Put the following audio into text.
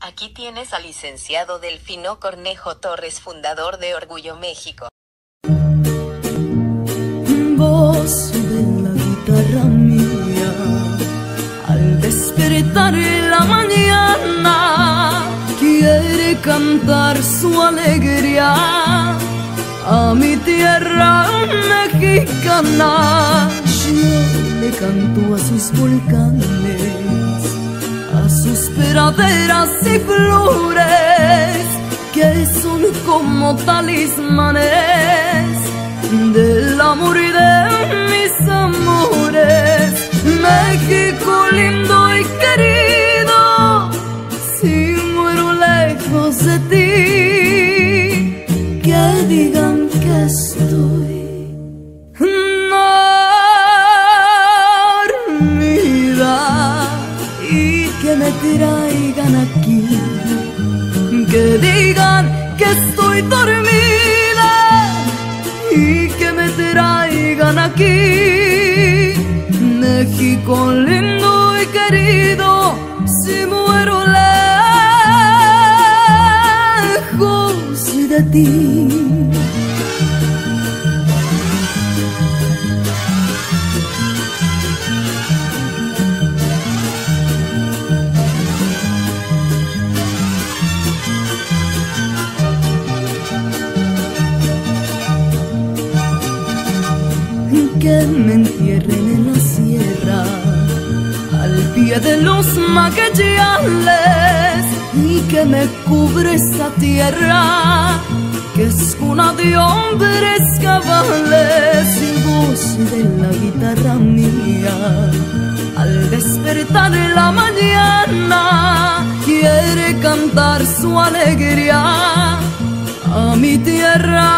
Aquí tienes al licenciado Delfino Cornejo Torres, fundador de Orgullo México. Voz de la guitarra mía, al despertar en la mañana, quiere cantar su alegría a mi tierra mexicana. Yo le canto a sus volcanes, a sus praderas y flores, que son como talismanes del amor y de mis amores. México lindo y querido, si muero lejos de ti, que digan que estoy dormida y que me traigan aquí, que digan que estoy dormida y que me traigan aquí. México lindo y querido, si muero lejos de ti. Que me entierren en la sierra, al pie de los Magallanes, y que me cubre esta tierra, que es cuna de hombres cabales. Y voz de la guitarra mía, al despertar en la mañana, quiere cantar su alegría a mi tierra